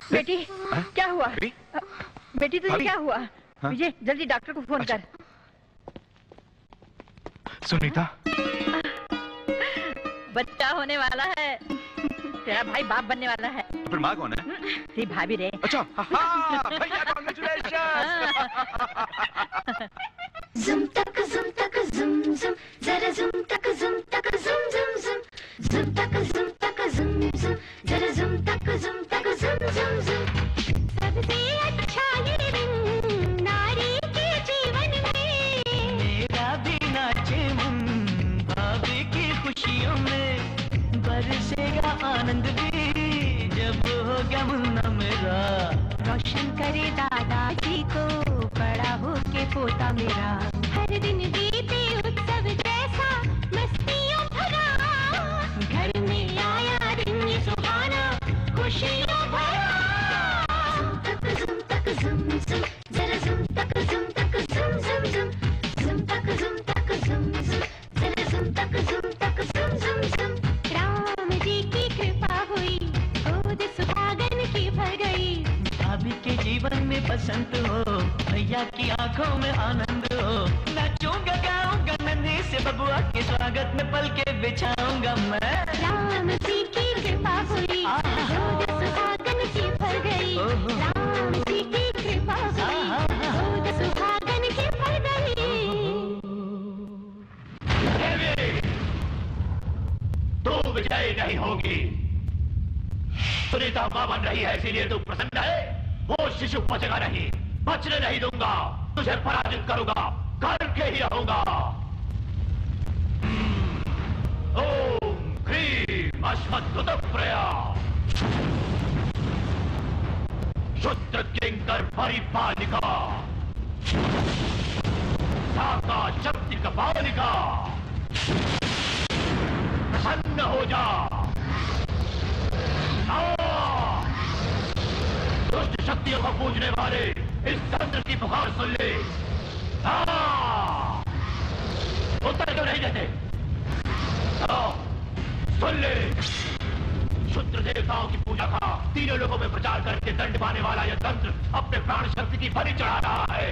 बेटी क्या हुआ? बेटी तुझे क्या हुआ? विजय जल्दी डॉक्टर को फोन कर। सुनीता, बच्चा होने वाला है। तेरा भाई बाप बनने वाला है। तो फिर माँ कौन है? तेरी भाभी रे। अच्छा, भैया congratulation. Zum tak zum zum, zara zum tak zum zum, zum tak zum zum, zara zum tak zum zum। सबसे अच्छा ये दिन नारी के जीवन में, मेरा भी नाचे मन भाभी की खुशियों में, बरसेगा आनंद भी जब होगा मुन्ना मेरा। रोशन करे दादाजी को बड़ा होके पोता मेरा। हर दिन बीते उत्सव जैसा मस्तियों भरा, घर में आया दिन ये सुहाना खुशियों भरा। zum tak zum zum, zara zum tak zum zum, zum tak zum zum, zara zum tak zum। Ram ji की कृपा हुई, गोद सुहागन की भर गई। भाभी के जीवन में बसंत हो, भैया की आंखों में आनंद हो। नाचूंगा गाऊंगा नन्ही से बबुआ के स्वागत में पल के बिछाऊंगा मैं। राम जी की कृपा हुई, गोद सुहागन की भर गई। राम जी की कृपा हुई, गोद सुहागन की भर गई। तू विजयी नहीं होगी। सुनीता मां बन रही है इसीलिए तू प्रसन्न है। वो शिशु बचेगा नहीं, बचने नहीं दूंगा। तुझे पराजित करूंगा, करके ही रहूंगा। ओम क्रीम अश्वत्थप्रया शुद्ध किंकर परिपालिका साका शक्ति कपालिका। प्रसन्न हो जा। दुष्ट शक्तियों को पूजने वाले इस तंत्र की पुकार सुन ले। उत्तर क्यों नहीं देते? सुन ले। शुद्र देवताओं की पूजा का तीनों लोगों में प्रचार करके दंड पाने वाला यह तंत्र अपने प्राण शक्ति की बलि चढ़ा रहा है।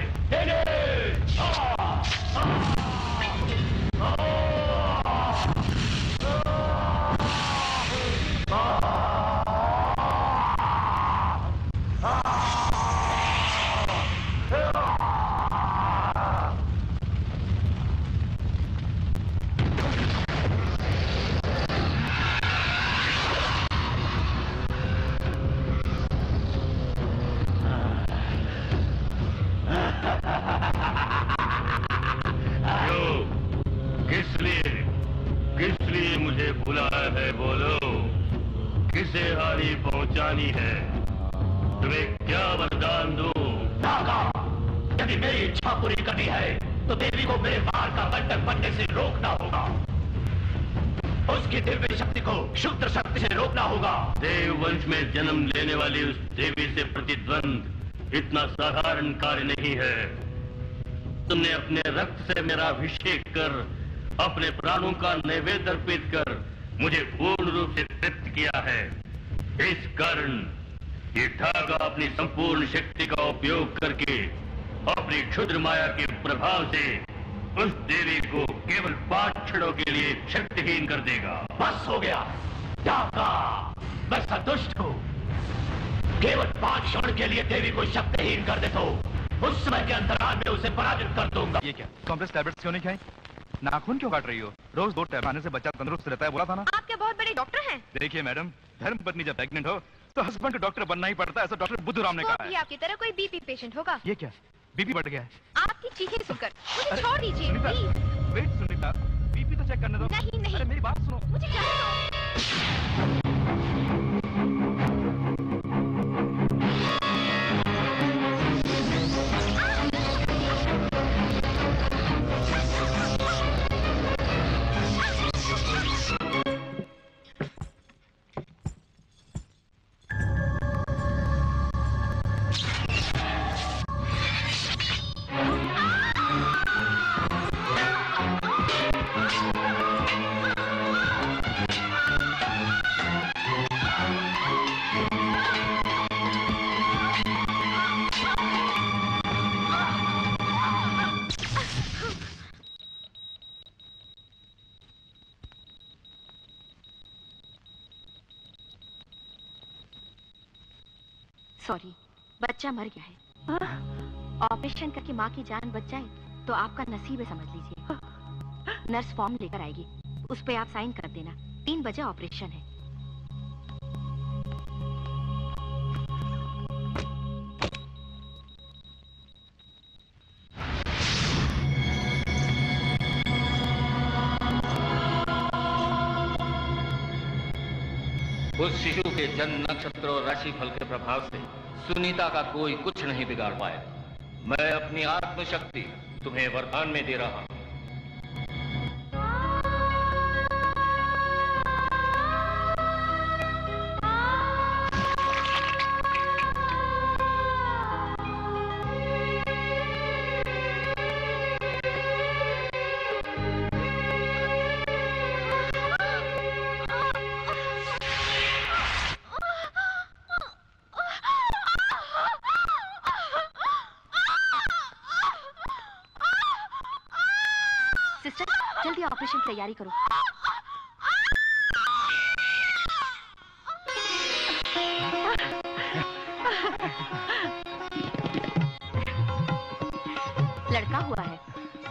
किस लिए मुझे बुलाया है? बोलो, किसे हानि पहुंचानी है? तुम्हें क्या वरदान दूं? नागा, यदि मेरी इच्छा पूरी करनी है तो देवी को मेरे बाल का बंधक बनने से रोकना होगा। उसकी दिव्य शक्ति को शुद्ध शक्ति से रोकना होगा। देव वंश में जन्म लेने वाली उस देवी से प्रतिद्वंद इतना साधारण कार्य नहीं है। तुमने अपने रक्त से मेरा अभिषेक कर, अपने प्राणों का नैवेद्य अर्पित कर मुझे पूर्ण रूप से तृप्त किया है। इस कारण ये धागा अपनी संपूर्ण शक्ति का उपयोग करके अपनी क्षुद्र माया के प्रभाव से उस देवी को केवल 5 क्षणों के लिए शक्तिहीन कर देगा। बस हो गया। धागा, मैं संतुष्ट हूँ। केवल 5 क्षण के लिए देवी को शक्तिहीन कर दे तो उस समय के अंतराल में उसे पराजित कर दूंगा। ये क्या कॉम्प्लेक्स टैबलेट्स क्यों नहीं खाई? नाखून क्यों काट रही हो? रोज 2 टैबलेट खाने से बच्चा तंदुरुस्त रहता है, बोला था ना। आप क्या बहुत बड़े डॉक्टर हैं? देखिए मैडम, धर्मपत्नी जब प्रेग्नेंट हो तो हस्बैंड को डॉक्टर बनना ही पड़ता है, ऐसा डॉक्टर बुद्धूराम ने कहा है। आपकी तरह कोई बीपी पेशेंट होगा। ये क्या बीपी बढ़ गया है? आपकी चीखें सुनकर मुझे छोड़ दीजिए प्लीज। वेट सुनीता, बीपी तो चेक करने दो। नहीं नहीं, अरे मेरी बात सुनो। मुझे जाने दो। सॉरी, बच्चा मर गया है। ऑपरेशन करके माँ की जान बच जाए तो आपका नसीब है, समझ लीजिए। नर्स फॉर्म लेकर आएगी, उस पे आप साइन कर देना। 3 बजे ऑपरेशन है। उस शिशु के जन्म नक्षत्र और राशिफल के प्रभाव से सुनीता का कोई कुछ नहीं बिगाड़ पाया। मैं अपनी आत्मशक्ति तुम्हें वरदान में दे रहा हूं। जल्दी ऑपरेशन की तैयारी करो। लड़का हुआ है।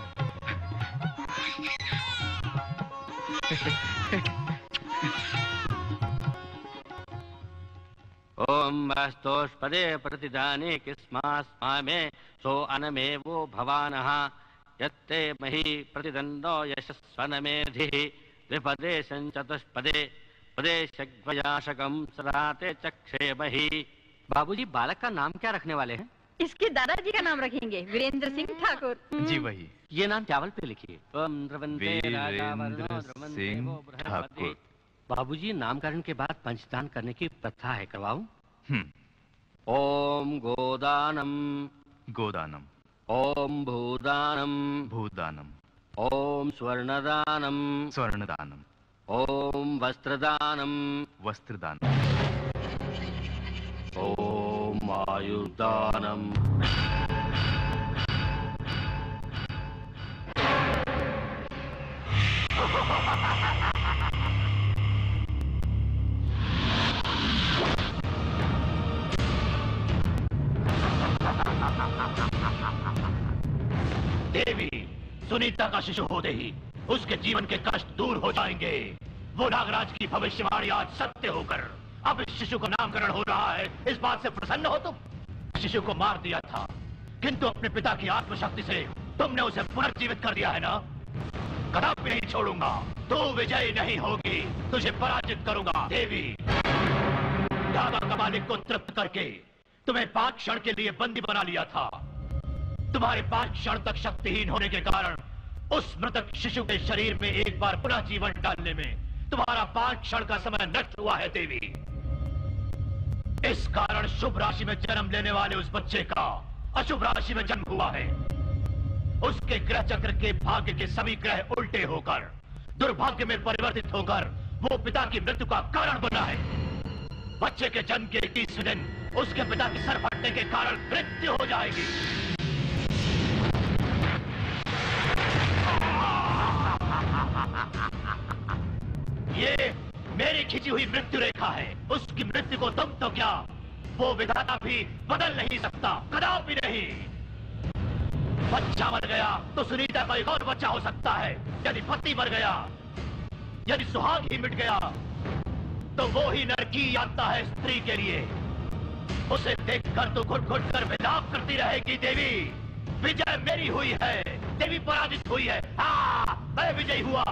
ओम वास्तोष्पदे प्रतिदाने किस्मास्मा में सो अनमेवो भवानः यत्ते मही प्रतिदंडो यशस्वनमेधिः द्विपदे चतुष्पदे पदेशग्वयाशकं सदाते चक्षे मही। बाबूजी, बालक का नाम क्या रखने वाले हैं? इसके दादाजी का नाम रखेंगे, वीरेंद्र सिंह ठाकुर। जी वही। ये नाम चावल पे लिखिए। वीरेंद्र सिंह ठाकुर। बाबूजी, नामकरण के बाद पंचदान करने की प्रथा है, करवाऊं? ओम गोदानम गोदानम। ओम भूदानम भूदानम। ओम स्वर्णदानम स्वर्णदानम। ओम वस्त्रदानम वस्त्रदानम। ओम आयुर्दानम। देवी, सुनीता का शिशु होते ही उसके जीवन के कष्ट दूर हो जाएंगे। वो नागराज की भविष्यवाणी आज सत्य होकर अब इस शिशु का नामकरण हो रहा है। इस बात से प्रसन्न हो तुम? शिशु को मार दिया था, किंतु अपने पिता की आत्मशक्ति से तुमने उसे पुनर्जीवित कर दिया है ना। कदापि नहीं छोड़ूंगा। तू विजयी नहीं होगी, तुझे पराजित करूंगा। देवी, दादा का मालिक को तृप्त करके तुम्हें 5 क्षण के लिए बंदी बना लिया था। तुम्हारे 5 क्षण तक शक्तिहीन होने के कारण उस मृतक शिशु के शरीर में एक बार पुनः जीवन डालने में तुम्हारा 5 क्षण का समय नष्ट हुआ है। देवी, इस कारण शुभ राशि में जन्म लेने वाले उस बच्चे का अशुभ राशि में जन्म हुआ है। उसके ग्रह चक्र के भाग्य के सभी ग्रह उल्टे होकर दुर्भाग्य में परिवर्तित होकर वो पिता की मृत्यु का कारण बना है। बच्चे के जन्म के 21वें दिन उसके पिता के सर फटने के कारण मृत्यु हो जाएगी। ये मेरी खींची हुई मृत्यु रेखा है। उसकी मृत्यु को तुम तो क्या, वो विधाता भी बदल नहीं सकता, कदापि नहीं। बच्चा मर गया तो सुनीता का एक और बच्चा हो सकता है। यदि पति मर गया, यदि सुहाग ही मिट गया, तो वो ही नरकी आता है स्त्री के लिए। उसे देखकर तो घुट घुट कर विलाप करती रहेगी। देवी, विजय मेरी हुई है, देवी पराजित हुई है। हाँ, मैं विजयी हुआ।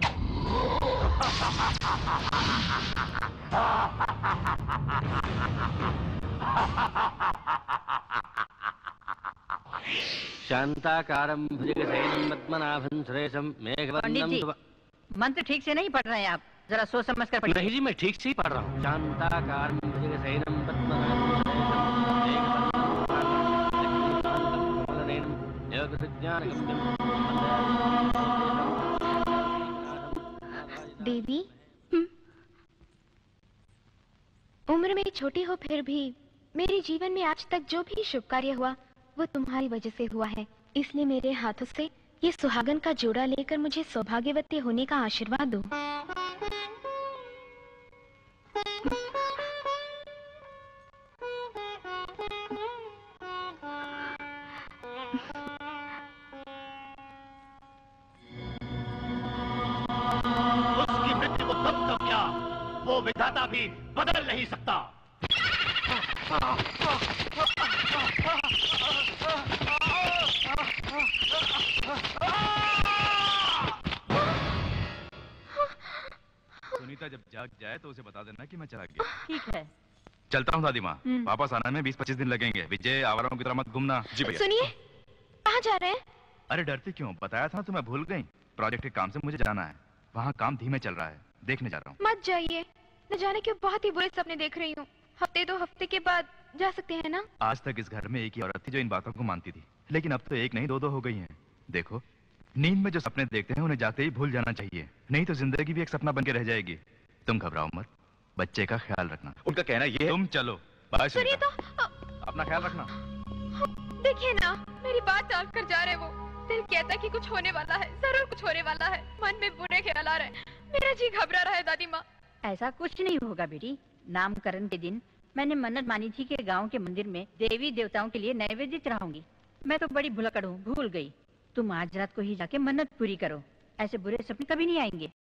शांताकारं भुजगशयनं पद्मनाभं सुरेशं मेघवर्णं। मंत्र ठीक से नहीं पढ़ रहे हैं आप, जरा सोच समझ कर पढ़िए। नहीं जी, मैं ठीक से ही पढ़ रहा हूँ। शांताकारं भुजगशयनं पद्मनाभं सुरेशं योगसज्ञानगम्यं। देवी, उम्र में छोटी हो फिर भी मेरे जीवन में आज तक जो भी शुभ कार्य हुआ वो तुम्हारी वजह से हुआ है। इसलिए मेरे हाथों से ये सुहागन का जोड़ा लेकर मुझे सौभाग्यवती होने का आशीर्वाद दो। वो विधाता भी बदल नहीं सकता। सुनीता जब जाग जाए तो उसे बता देना कि मैं चला गया। ठीक है। चलता हूँ दादी माँ, वापस आने में 20-25 दिन लगेंगे। विजय, आवाराओं की तरह मत घूमना। जी भैया। सुनिए, कहाँ जा रहे हैं? अरे डरती क्यों, बताया था तुम्हें, भूल गई? प्रोजेक्ट के काम से मुझे जाना है, वहाँ काम धीमे चल रहा है, देखने जा रहा हूँ। मत जाइए, न जाने क्यों बहुत ही बुरे सपने देख रही हूँ। हफ्ते 2 हफ्ते के बाद जा सकते हैं ना? आज तक इस घर में एक ही औरत थी जो इन बातों को मानती थी, लेकिन अब तो एक नहीं 2-2 हो गई हैं। देखो, नींद में जो सपने देखते हैं उन्हें जाते ही भूल जाना चाहिए, नहीं तो जिंदगी भी एक सपना बन के रह जाएगी। तुम घबराओ मत, बच्चे का ख्याल रखना। उनका कहना ये है। तुम चलो, बाय। सुनिए तो, अपना ख्याल रखना। देखिए ना, मेरी बात टाल कर जा रहे वो। दिल कहता है कि कुछ होने वाला है, जरूर कुछ होने वाला है। मन में बुरे ख्याल आ रहे हैं, मेरा जी घबरा रहा है दादी माँ। ऐसा कुछ नहीं होगा बेटी। नामकरण के दिन मैंने मन्नत मानी थी कि गांव के मंदिर में देवी देवताओं के लिए नैवेद्य चढ़ाऊंगी। मैं तो बड़ी भुलक्कड़ हूँ, भूल गई। तुम आज रात को ही जाके मन्नत पूरी करो, ऐसे बुरे सपने कभी नहीं आएंगे।